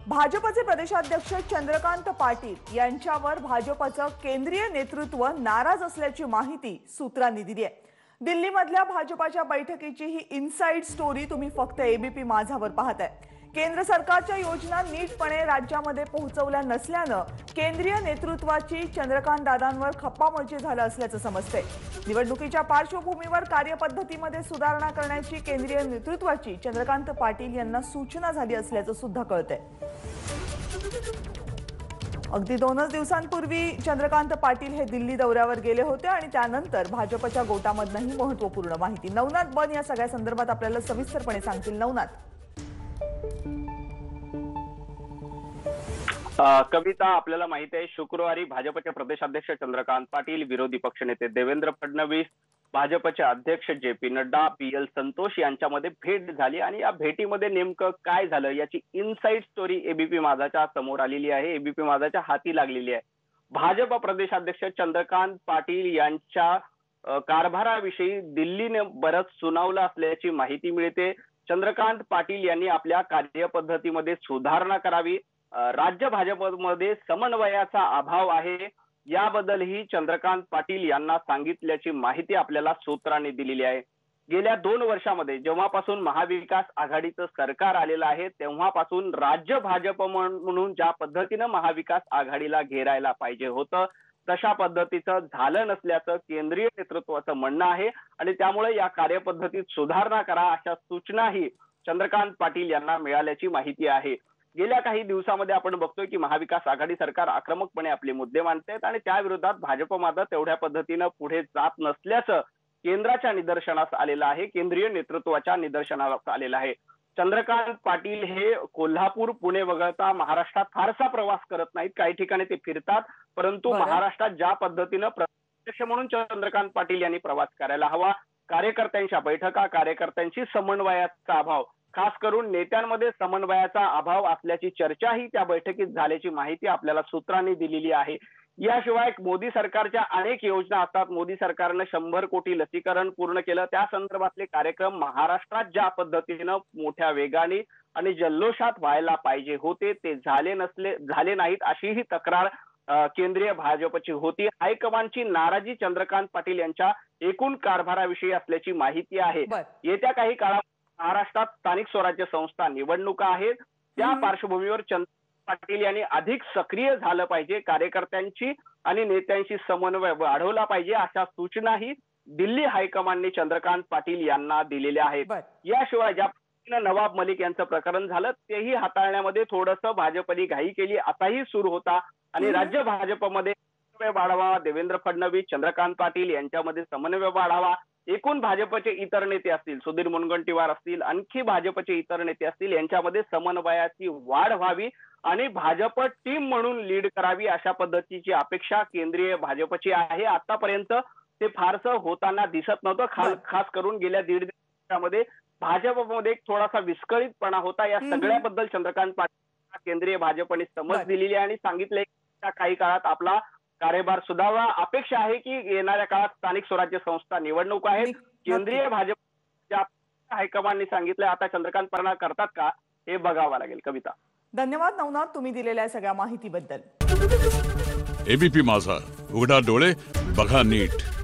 भाजपचे प्रदेशाध्यक्ष चंद्रकांत पाटील यांच्यावर भाजपचं केंद्रीय नेतृत्व नाराज असल्याची माहिती सूत्रांनी दिली आहे। दिल्लीमधल्या भाजपच्या बैठकीची ही इनसाइड स्टोरी तुम्ही फक्त एबीपी माझावर पाहताय। केंद्र सरकारच्या योजना नीटपणे राज्यामध्ये पोहोचवल्या नसल्यानं केंद्रीय नेतृत्वाची चंद्रकांत दादांवर खप्पामर्ची झालं असल्याचं समजतंय। निवडणुकीच्या पार्श्वभूमीवर कार्यपद्धतीमध्ये सुधारणा करण्याची केंद्रीय नेतृत्वाची चंद्रकांत पाटील यांना सूचना झाली असल्याचं सुद्धा कळतंय। अगदी 2च दिवसांपूर्वी चंद्रकांत पाटील हे दिल्ली दौऱ्यावर गेले होते आणि त्यानंतर भाजपच्या गोटामधनही महत्त्वपूर्ण माहिती नवनाथ बन या सगळ्या संदर्भात आपल्याला सविस्तरपणे सांगतील। नवनाथ, कविता, आपल्याला माहिती आहे शुक्रवारी भाजपचे प्रदेशाध्यक्ष चंद्रकांत पाटील, विरोधी पक्षनेते देवेंद्र फडणवीस, भाजपचे अध्यक्ष जे.पी. नड्डा, पी.एल. संतोष यांच्यामध्ये भेट झाली आणि या भेटीमध्ये नेमकं काय झालं याची इनसाइड स्टोरी एबीपी माझाच्या समोर आलेली आहे, एबीपी माझाच्या हाती लागलेली आहे। भाजप प्रदेशाध्यक्ष चंद्रकांत पाटील यांच्या कारभाराविषयी दिल्लीने बरंच सुनावलं असल्याची माहिती मिळते। चंद्रकांत पाटील यांनी आपल्या कार्यपद्धतीमध्ये सुधारणा करावी, राज्य भाजपमध्ये समन्वयाचा अभाव आहे याबद्दलही चंद्रकांत पाटील यांना सांगितल्याची माहिती आपल्याला सूत्रांनी दिलेली आहे। गेल्या 2 वर्षामध्ये जेव्हापासून महाविकास आघाडीचं सरकार आलेलं आहे तेव्हापासून राज्य भाजप म्हणून ज्या पद्धतीनं महाविकास आघाडीला घेरायला पाहिजे होतं तशा पद्धतीचं झालं नसल्याचं केंद्रीय नेतृत्वाचं म्हणणं आहे आणि त्यामुळे या कार्यपद्धतीत सुधारणा करा अशा सूचनाही चंद्रकांत पाटील यांना मिळाल्याची माहिती आहे। गेल्या काही दिवसांमध्ये आपण बघतोय की महाविकास आघाडी सरकार आक्रमकपणे आपले मुद्दे मांडतायत आणि त्या विरोधात भाजप मात्र तेवढ्या पद्धतीनं पुढे जात नसल्याचं केंद्राच्या निदर्शनास आलेलं आहे, केंद्रीय नेतृत्वाच्या निदर्शनास आलेलं आहे। चंद्रकांत पाटील हे कोल्हापूर, पुणे वगळता महाराष्ट्रात फारसा प्रवास करत नाहीत, काही ठिकाणी ते फिरतात, परंतु महाराष्ट्रात ज्या पद्धतीनं प्रत्यक्ष म्हणून चंद्रकांत पाटील यांनी प्रवास करायला हवा, कार्यकर्त्यांच्या बैठका, कार्यकर्त्यांशी समन्वयाचा अभाव, खास करून नेत्यांमध्ये समन्वयाचा अभाव असल्याची चर्चाही त्या बैठकीत झाल्याची माहिती आपल्याला सूत्रांनी दिलेली आहे। याशिवाय मोदी सरकारच्या अनेक योजना असतात, मोदी सरकारने 100 कोटी लसीकरण पूर्ण केलं, त्या संदर्भातले कार्यक्रम महाराष्ट्रात ज्या पद्धतीनं मोठ्या वेगाने आणि जल्लोषात व्हायला पाहिजे होते ते झाले नाहीत अशीही तक्रार केंद्रीय भाजपची होती। हायकमांडची नाराजी चंद्रकांत पाटील यांच्या एकूण कारभाराविषयी असल्याची माहिती आहे। येत्या काही काळात महाराष्ट्रात स्थानिक स्वराज्य संस्था निवडणुका आहेत, त्या पार्श्वभूमीवर चंद्रकांत पाटील यांनी अधिक सक्रिय झालं पाहिजे, कार्यकर्त्यांची आणि नेत्यांशी समन्वय वाढवला पाहिजे अशा सूचनाही दिल्ली हायकमांडने चंद्रकांत पाटील यांना दिलेल्या आहेत। याशिवाय ज्या पद्धतीनं नवाब मलिक यांचं प्रकरण झालं तेही हाताळण्यामध्ये थोडंसं भाजपने घाई केली असाही सूर होता आणि राज्य भाजपमध्ये समन्वय वाढावा, देवेंद्र फडणवीस, चंद्रकांत पाटील यांच्यामध्ये समन्वय वाढावा, एकूण भाजपचे इतर नेते असतील, सुधीर मुनगंटीवार असतील, आणखी भाजपचे इतर नेते असतील, यांच्यामध्ये समन्वयाची वाढ व्हावी आणि भाजप टीम म्हणून लीड करावी अशा पद्धतीची अपेक्षा केंद्रीय भाजपची आहे। आतापर्यंत ते फारसं होताना दिसत नव्हतं, खास करून गेल्या 1.5 वर्षामध्ये भाजपमध्ये एक थोडासा विस्कळीतपणा होता। या सगळ्याबद्दल चंद्रकांत पाटील केंद्रीय भाजपने समज दिलेली आहे आणि सांगितले काही काळात आपला कार्यभार सुधारवा। अपेक्षा आहे की येणाऱ्या काळात स्थानिक स्वराज्य संस्था निवडणूक आहेत, केंद्रीय भाजप हायकमांडने सांगितलंय, आता चंद्रकांत पाटील करतात का हे बघावं लागेल। कविता, धन्यवाद नवनाथ, तुम्ही दिलेल्या सगळ्या माहितीबद्दल। एबीपी माझा, उघडा डोळे बघा नीट।